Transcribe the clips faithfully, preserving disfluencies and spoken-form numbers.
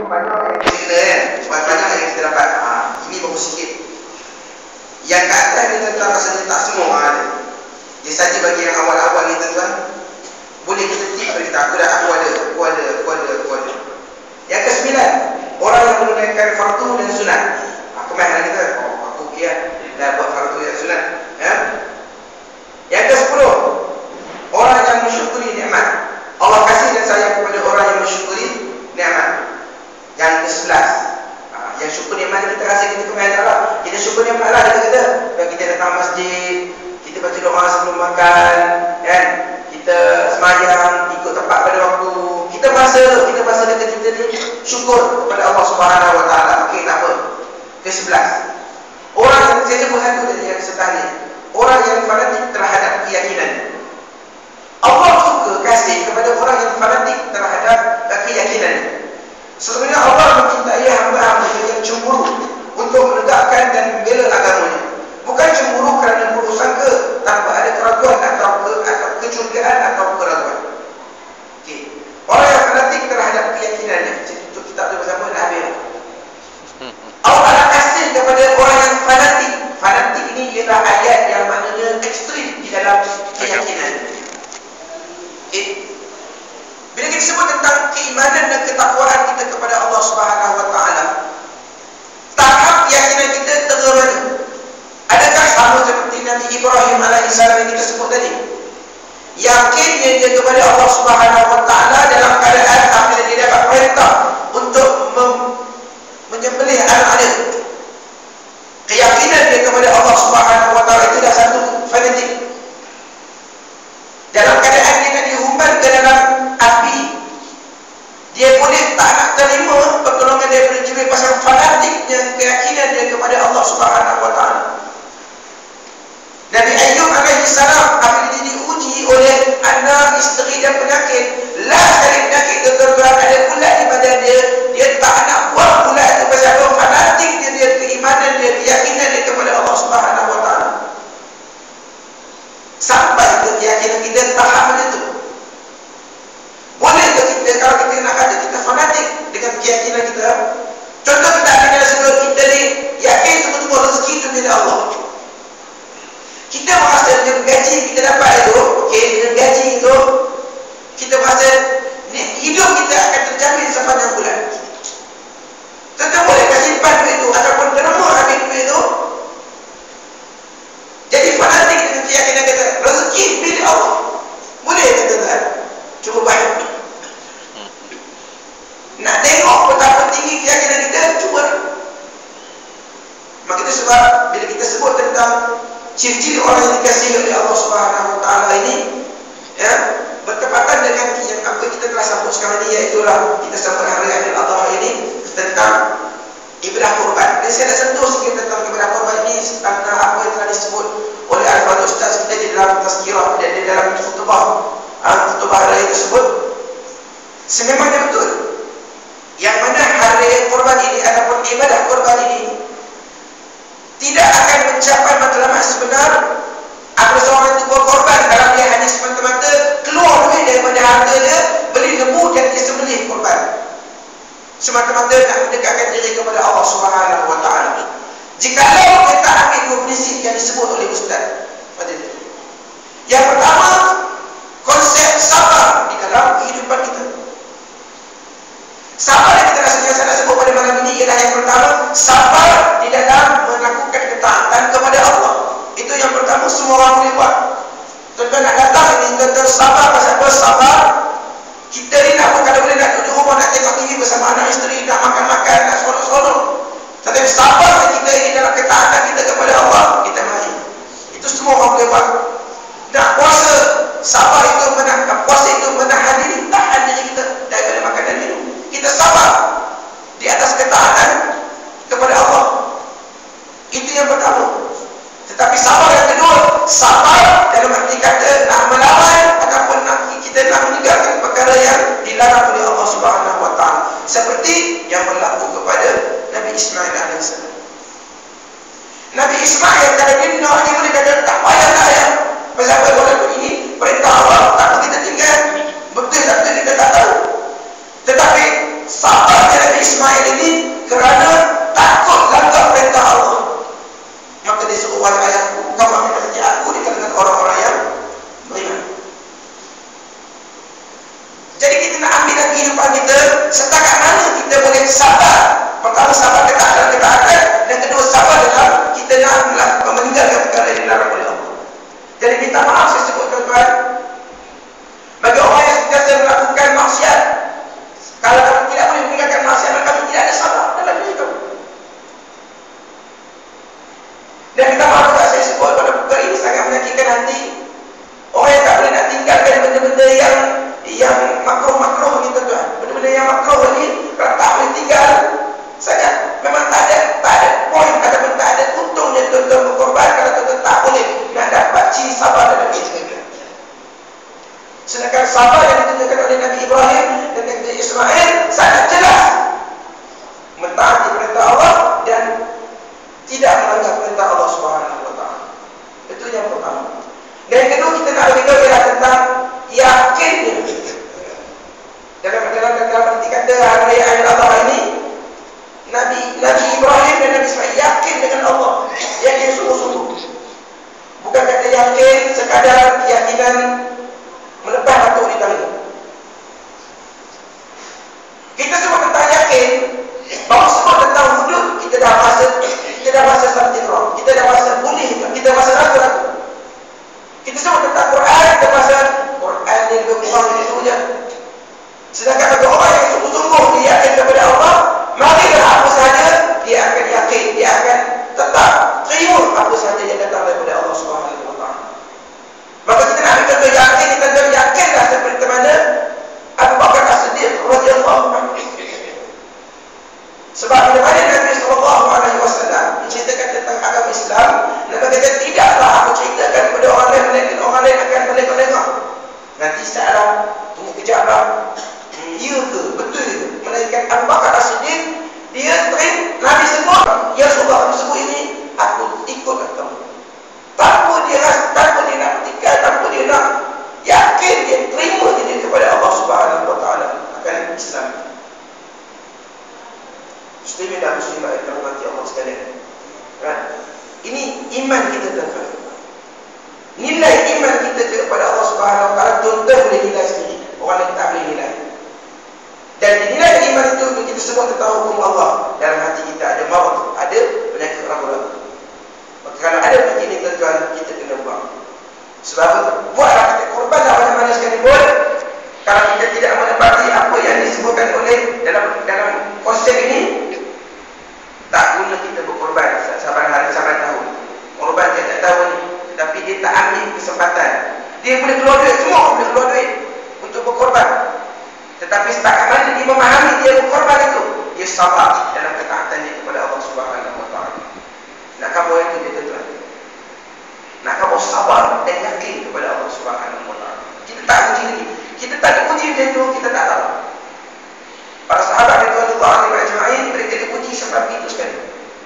banyak yang kita kan, banyak yang kita dapat. Ha, ini bagus sikit. Yang kat atas ni tentang rasanya tak semua ada. Dia saja bagi yang awal-awal ni tuan-tuan. Boleh kita tip pada kita, aku dah aku ada, aku ada, aku ada, aku ada. Yang ke sembilan, orang yang menunaikan fardu dan sunat. Aku main hari kita, oh aku okey lah, dah buat fardu dan sunat. Ya? Yang ke sepuluh, orang yang mensyukuri nikmat. Allah kasih dan sayang kepada orang yang mensyukuri nikmat. Yang ke sebelas, ha, yang syukur nikmat kita rasa kita kemahin Allah. Kita syukur nikmat lah kita kata. Dan kita datang masjid, kita baca doa sebelum makan, kan? Kita semayang, ikut tempat pada waktu. Kita masa kita masa dekat kita ni syukur kepada Allah Subhanahu Wa Taala. Okey, tak apa. Ke sebelas, orang yang saya sebut satu tadi yang sebelah ni, orang yang fanatik terhadap keyakinan. Allah suka kasih kepada orang yang fanatik terhadap keyakinan. Sebenarnya Allah mencintai hamba-hamba yang cemburu untuk menegakkan dan membela agamanya. Bukan cemburu kerana buruk sangka tanpa ada keraguan atau ke, atau kecurigaan atau keraguan. Okey. Orang yang fanatik terhadap keyakinannya. Untuk kitab tu bersama dah habis. Allah Ta'ala kasih kepada orang yang fanatik. Fanatik ini ialah ayat yang maknanya ekstrim di dalam keyakinan. Okey. Bila kita sebut tentang keimanan dan ketakwaan kita kepada Allah Subhanahu Wa Taala, tahap keyakinan kita tengah mana? Adakah sama seperti Nabi Ibrahim alaihissalam yang kita sebut tadi? Yakinnya dia kepada Allah Subhanahu Wa Taala dalam keadaan apabila dia dapat perintah untuk menyembelih anak dia. Keyakinan dia kepada Allah Subhanahu Wa Taala itu dah satu fanatik. Dalam keadaan dia nak dihumban ke dalam api, dia boleh tak nak terima pertolongan daripada Jibril pasal fanatiknya keyakinan dia kepada Allah Subhanahu Wa Taala. Nabi Ayyub alaihissalam apabila dia diuji oleh anak, isteri dan penyakit, last kali penyakit kegagalan ada ulat di badan dia, dia tak nak buang ulat itu pasal apa? Fanatik dia, dia keimanan dia, keyakinan dia kepada Allah Subhanahu Wa Taala. Sampai ke keyakinan kita tahap mana tu? Boleh ke kita kalau kita nak kata kita fanatik dengan keyakinan kita? Contoh kita ada sudut kita ni yakin betul-betul rezeki itu milik Allah. Kita merasa dengan gaji kita dapat itu, okey, dengan gaji itu kita merasa hidup kita akan terjamin sepanjang bulan. Tentu boleh kasih simpan duit itu ataupun terima habis duit itu. Jadi fanatik dengan keyakinan kita rezeki milik Allah. Boleh ke tuan-tuan? Cuba bayang. Nak tengok betapa tinggi keyakinan kita, cuba. Maka itu sebab bila kita sebut tentang ciri-ciri orang yang dikasihi oleh Allah Subhanahu Wa Taala ini, ya, bertepatan dengan yang apa kita telah sambut sekarang ini, iaitu kita sambut hari Aidil Adha ini tentang ibadah korban. Dan saya nak sentuh sikit tentang ibadah korban ini tentang apa yang telah disebut oleh Al-Fadhil Ustaz kita di dalam tazkirah dan di dalam khutbah khutbah raya tersebut. Sememangnya betul yang mana hari korban ini ataupun ibadah korban ini tidak akan mencapai matlamat sebenar apabila seorang itu berkorban dalam dia hanya semata-mata keluar duit daripada harta dia, beli lembu dan disembelih korban semata-mata nak mendekatkan diri kepada Allah Subhanahu Wa Taala. Jikalau kita ambil dua prinsip yang disebut oleh Ustaz pada itu. Yang pertama, konsep sabar di dalam kehidupan kita. Sabar yang kita rasa nak sebut pada malam ini ialah yang pertama, sabar di dalam melakukan ketaatan kepada Allah. Itu yang pertama, semua orang boleh buat. Tuan-tuan nak datang ini, tuan-tuan sabar pasal apa? Sabar. Kita ni nak kalau boleh nak duduk rumah, nak tengok T V bersama anak isteri, nak makan-makan, nak seronok-seronok. Tetapi sabar kita ini dalam ketaatan kita kepada Allah, kita mari. Itu semua orang boleh buat. Nak puasa, sabar itu menahan, puasa itu menahan diri, tahan diri kita daripada makan dan minum. Kita sabar di atas ketaatan kepada Allah. Itu yang pertama. Tetapi sabar yang kedua, sabar dalam arti kata nak melawan ataupun nak kita nak meninggalkan perkara yang dilarang oleh Allah Subhanahu Wa Taala, seperti yang berlaku kepada Nabi Ismail alaihissalam. Nabi Ismail kalau dia nak dia boleh kata tak payah tak payah. Pasal apa? Walaupun ini perintah Allah, tak kita tinggal. Betul tak betul kita tak tahu. Tetapi sabar Nabi Ismail Jadi kita nak ambil dalam kehidupan kita, setakat mana kita boleh sabar. Pertama, sabar dekat dalam ketaatan, dan kedua, sabar dalam kita nak melakukan meninggalkan perkara yang dilarang oleh Allah. Jadi minta maaf saya sebut tuan-tuan, bagi orang yang sentiasa melakukan maksiat, kalau kamu tidak boleh meninggalkan maksiat, maka kamu tidak ada sabar dalam diri kamu. Dan minta maaf juga saya sebut pada perkara ini sangat menyakitkan hati. Orang yang tak boleh nak tinggalkan benda-benda yang yang makruh-makruh ni tuan-tuan. Benda-benda yang makruh ni kalau tak boleh tinggal, sangat memang tak ada tak ada poin ataupun tak ada untungnya tuan-tuan berkorban kalau tuan-tuan tak boleh nak dapat ciri sabar dalam diri kita. Sedangkan sabar yang ditunjukkan oleh Nabi Ibrahim dan Nabi Ismail sangat jelas, mentaati perintah Allah dan tidak melanggar perintah Allah Subhanahu wa taala. Itu yang pertama. Dan yang kedua, kita nak beritahu ialah tentang yakinnya. Dalam dalam dalam arti kata hari raya Aidilfitri ini, Nabi Nabi Ibrahim dan Nabi Ismail yakin dengan Allah, yakin sungguh-sungguh. Bukan kata yakin sekadar keyakinan melepas batu di tangan. Kita semua tentang yakin, bahawa semua tentang wujud, kita dah rasa kita dah rasa something wrong, kita dah rasa boleh, kita rasa ragu-ragu. Kita semua tentang Quran, kita rasa Quran ni lebih kurang dari itu je. Sedangkan bagi orang yang sungguh-sungguh dia yakin kepada Allah, marilah apa sahaja dia akan yakin, dia akan tetap terima apa sahaja yang datang daripada Allah Subhanahu wa taala. Maka kita nak ambil contoh yakin, kita nak yakinlah seperti mana Abu Bakar As-Siddiq radhiyallahu anhu. Sebab bila mana Nabi sallallahu alaihi wasallam menceritakan tentang agama Islam, Nabi kata tidaklah aku ceritakan kepada orang lain, melainkan orang lain akan melengah-lengah. Nanti salah, tunggu kejap lah. Hmm, ya ke? Betul ke? Melainkan Abu Bakar As-Siddiq, dia terim Nabi sebut, ya Rasulullah, aku sebut ini, aku ikut kamu. Tanpa dia rasa, tanpa dia nak petikai, tanpa dia nak yakin, dia terima diri kepada Allah Subhanahu wa taala akan Islam. Muslimin dan muslimah yang dirahmati Allah sekalian. Kan? Ini iman kita tuan-tuan. Nilai iman kita kepada Allah Subhanahu wa taala tuan-tuan boleh nilai sendiri. Orang lain tak boleh nilai. Dan dinilai iman itu kita semua tentang hukum Allah. Dalam hati kita ada maut, ada penyakit ragu-ragu. Maka kalau ada penyakit ini tuan-tuan, kita kena buang. Sebab itu, buatlah kita korbanlah mana-mana sekalipun. Kalau kita tidak menepati apa yang disebutkan oleh dalam dalam konsep ini, tak guna kita berkorban saban hari, saban tahun. Korban dia tak tahu ni, tapi dia tak ambil kesempatan. Dia boleh keluar duit, semua boleh keluar duit untuk berkorban. Tetapi setakat mana dia memahami dia berkorban itu, dia sabar dalam ketaatannya kepada Allah Subhanahu wa taala. Nak kamu yang itu dia tuan-tuan. Nak kamu sabar dan yakin kepada Allah Subhanahu wa taala. Kita tak uji lagi. Kita tak diuji macam itu, kita tak tahu. Para sahabat radhiyallahu anhum ajma'in, mereka diuji seperti itu sekali.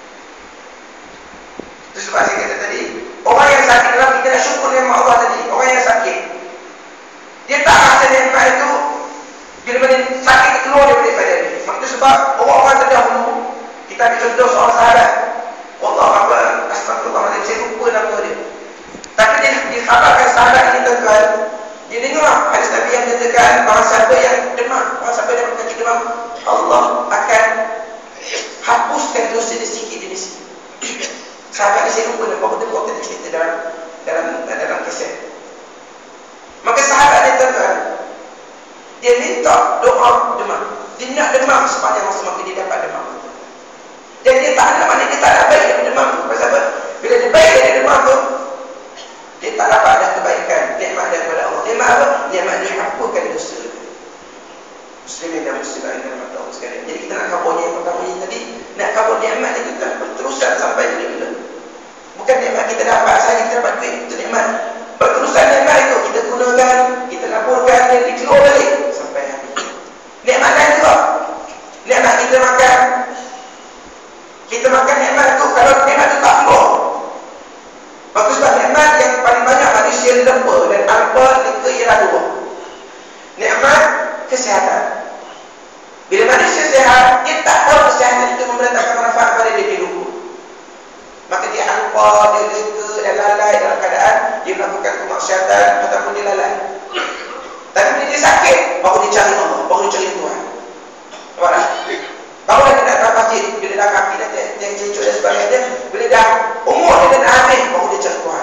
Itu sebab saya kata tadi, orang yang sakit dalam kita nak syukur nikmat Allah tadi. Orang yang sakit, dia tak rasa nikmat itu bila mana sakit keluar daripada badan dia. Itu sebab orang-orang terdahulu, kita ambil contoh seorang sahabat, Allah apa, astagfirullahaladzim, saya lupa nama dia. Tapi dia dikhabarkan sahabat ini tuan-tuan, dia dengar hadis Nabi yang menyatakan bahawa siapa yang demam, bahawa siapa yang penyakit demam, Allah akan hapuskan dosa dia sikit demi sikit. Sahabat ni saya lupa nama, bahawa dia waktu dia cerita dalam dalam dalam keset. Maka sahabat ni tuan-tuan, dia minta doa demam. Dia nak demam sepanjang masa, maka dia dapat demam. Dan dia tak nak, maknanya dia tak nak baik daripada demam tu. Pasal apa? Bila dia baik daripada demam tu, dia tak dapat ada kebaikan, nikmat daripada Allah. Nikmat apa? Nikmat dia hapuskan dosa. Muslimin dan muslimah yang dirahmati Allah sekalian. Jadi kita nak kabulnya yang pertama ini tadi, nak kabul nikmat itu kan berterusan sampai bila-bila. Bukan nikmat kita dapat saja, kita dapat duit, itu nikmat. Berterusan nikmat itu kita gunakan, kita laporkan, dan dikeluar balik sampai habis. Nikmat lain juga. Nikmat kita makan, kita makan nikmat itu, kalau nikmat itu tak keluar. Bagus sebab nikmat yang paling banyak manusia lupa dan alpa itu ialah dua. Nikmat kesihatan. Bila manusia sihat, dia tak tahu kesihatan itu mendatangkan manfaat pada dia, dia lupa. Maka dia alpa, dia leka dan lalai dalam keadaan dia melakukan kemaksiatan ataupun dia lalai. Tapi bila dia sakit, baru dia cari Allah, baru dia cari Tuhan. Nampak tak? Baru dia datang masjid, bila dah kaki dah cencuk dan sebagainya, bila dah umur dia dah habis, baru dia cari Tuhan.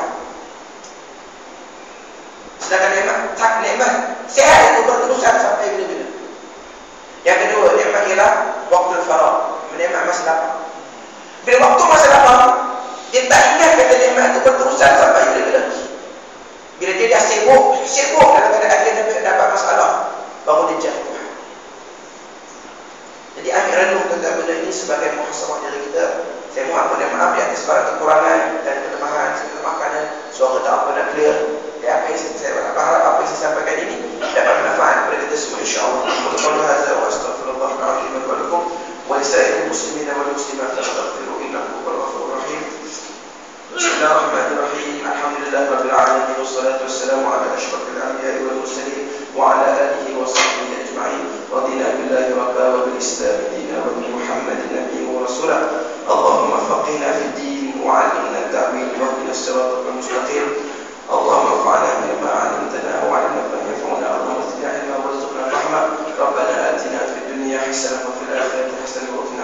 Sedangkan nikmat, tak nikmat sehat itu berterusan sampai bila-bila. Yang kedua, nikmat ialah waktu faragh, nikmat masa lapang. Bila waktu masa lapang, dia tak ingat kata nikmat itu berterusan sampai bila-bila. Bila dia dah sibuk, sibuk dalam keadaan dia dapat, dapat masalah, baru dia cari Tuhan. Jadi ambil renung tentang benda ini sebagai muhasabah diri kita. Saya mohon ampun dan maaf di atas segala kekurangan dan kelemahan. Saya minta maaf kerana suara tak apa nak clear. Jadi apa yang saya, saya berharap apa yang saya sampaikan ini dapat bermanfaat kepada kita semua, insya-Allah. Qul hadza wa astaghfirullahal azim li wa lakum wa lisa'iril muslimin wal muslimat fastaghfiruhu innahu huwal ghafurur rahim. Bismillahirrahmanirrahim. Alhamdulillahirabbil alamin wassalatu wassalamu ala asyrafil anbiya'i wal mursalin wa ala alihi wa sahbihi ajma'in. Radina billahi rabba wa bil islam dinan wa bi Muhammadin nabiyyan wa rasulah. Allahumma faqihna fid din wa 'allimna at-ta'wil wa ihdina as-siratal mustaqim. Allahumma anfa'na bima 'allamtana wa 'allimna ma yanfa'una. Allahumma zidna ilman warzuqna fahma. Rabbana atina fid dunya hasanatan wa fil akhirati hasanatan wa qina